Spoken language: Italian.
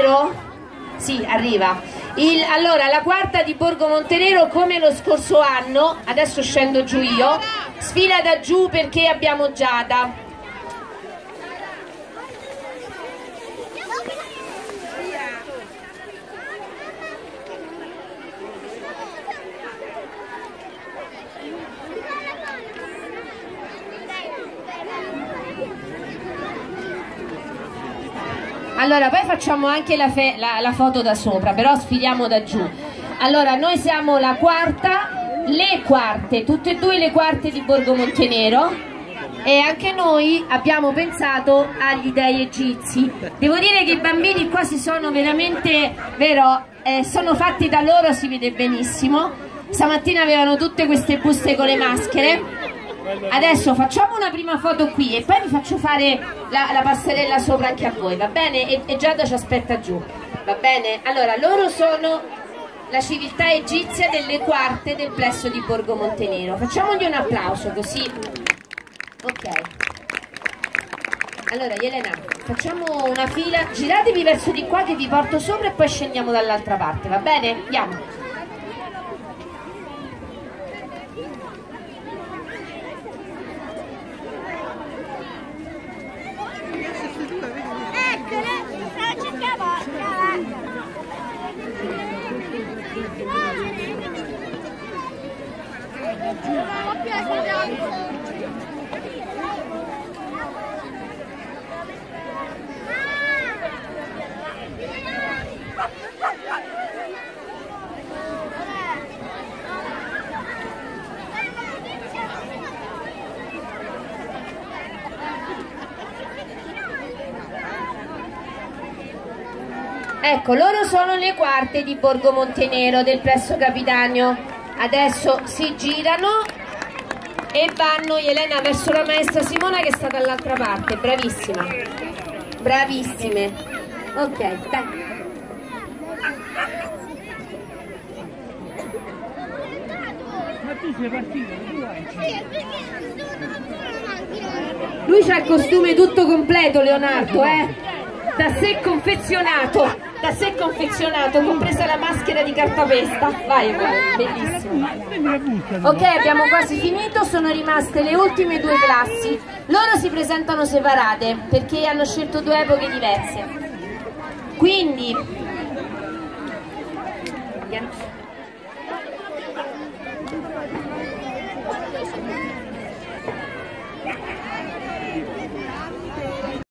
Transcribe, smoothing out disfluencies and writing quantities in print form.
Sì, arriva. Allora, la quarta di Borgo Montenero, come lo scorso anno, adesso scendo giù io, sfila da giù perché abbiamo Giada. Allora, poi facciamo anche la foto da sopra, però sfiliamo da giù. Allora, noi siamo la quarta, le quarte, tutte e due le quarte di Borgo Montenero, e anche noi abbiamo pensato agli dei egizi. Devo dire che i bambini qua si sono veramente, sono fatti da loro, si vede benissimo. Stamattina avevano tutte queste buste con le maschere. Adesso facciamo una prima foto qui e poi vi faccio fare la passerella sopra anche a voi, va bene? E Giada ci aspetta giù, va bene? Allora, loro sono la civiltà egizia delle quarte del plesso di Borgo Montenero. Facciamogli un applauso così. Ok. Allora, Elena, facciamo una fila, giratevi verso di qua che vi porto sopra e poi scendiamo dall'altra parte, va bene? Andiamo. Ecco, loro sono le quarte di Borgo Montenero del plesso Capitanio. Adesso si girano e vanno, Elena, verso la maestra Simona che sta dall'altra parte. Bravissima, bravissime. Ok, dai. Lui c'ha il costume tutto completo, Leonardo, da sé confezionato, compresa la maschera di cartapesta. Vai, bellissimo. Ok, abbiamo quasi finito, sono rimaste le ultime due classi. Loro si presentano separate perché hanno scelto due epoche diverse. Quindi